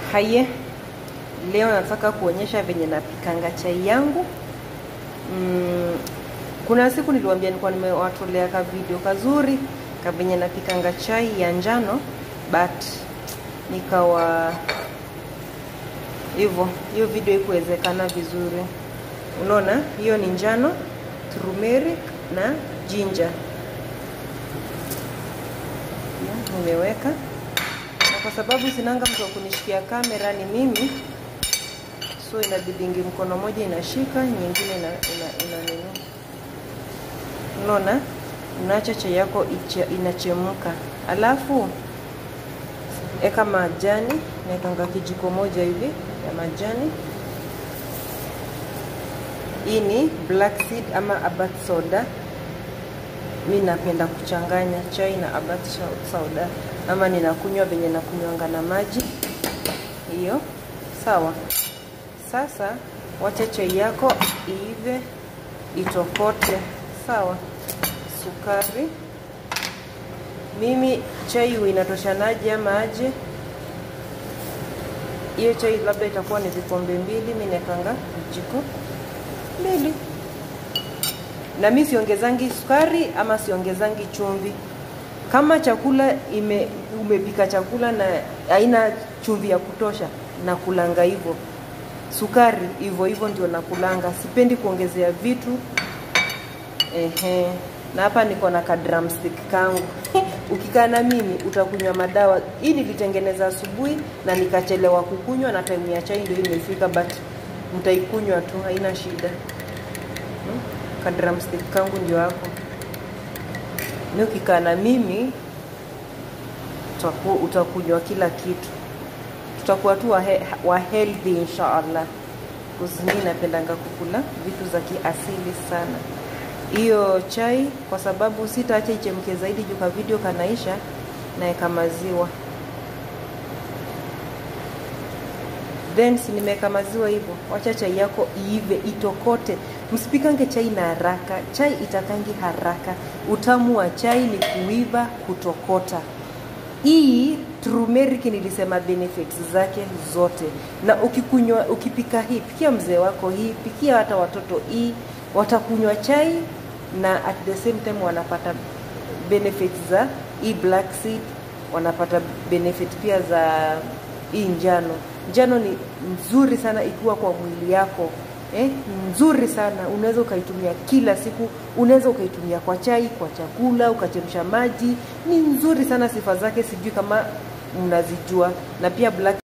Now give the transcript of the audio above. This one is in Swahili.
Haye, leo nataka kuonyesha venye napikanga chai yangu. Kuna siku niliwaambia nilikuwa nimewatolea ka video kazuri ka venye napikanga chai ya njano, but nikawa hivyo hiyo video ikuwezekana vizuri. Unaona, hiyo ni njano, turmeric na ginger. Nimeweka. Na kwa sababu sinanga mtu wa kunishikia kamera ni mimi, so inabidingi mkono moja inashika, nyingine ina nini. Unaona? Unaacha chai yako inachemka. Alafu eka majani, naekanga kijiko moja hivi ya majani. Hii ni black seed ama abath soda. Mimi napenda kuchanganya chai na abath soda, ama ninakunywa venye nakunywanga na maji. Hiyo sawa. Sasa wacha chai yako iive itokote. Sawa. Sukari. Mimi chai inatoshanaje ama aje? Hiyo chai labda itakuwa ni vikombe 2, mimi naekanga vijiko 2. Na mimi siongezangi sukari ama siongezangi chumvi. Kama chakula umepika chakula na haina chumvi ya kutosha, nakulanga hivyo. Sukari hivyo ndio nakulanga. Sipendi kuongezea vitu. Na hapa niko na ka drumstick kangu. Ukikaa na mimi utakunywa madawa. Hii nilitengeneza asubuhi na nikachelewa kukunywa, na time ya chai ndio imefika, but mtaikunywa tu, haina shida. Ka drumstick kangu ndio hapo. Ni ukikaa na mimi utakunywa kila kitu. Tutakuwa tu wa healthy inshallah. Mimi napendanga kukula vitu za kiasili sana. Hiyo chai kwa sababu sitaacha ichemke zaidi juu kwa video kanaisha, naeka maziwa. Then si nimeweka maziwa hivyo. Wacha chai yako iive itokote. Msipikange chai na haraka. Chai itakangi haraka. Utamu wa chai ni kuiva kutokota. Hii turmeric nilisema benefits zake zote. Na ukipika hii, pikia mzee wako hii, pikia hata watoto hii, watakunywa chai na at the same time wanapata benefits za hii black seed, wanapata benefit pia za hii njano. Njano ni nzuri sana ikiwa kwa mwili yako. Nzuri sana. Unaweza ukaitumia kila siku, unaweza ukaitumia kwa chai, kwa chakula, ukachemsha maji. Ni nzuri sana, sifa zake sijui kama mnazijua. Na pia black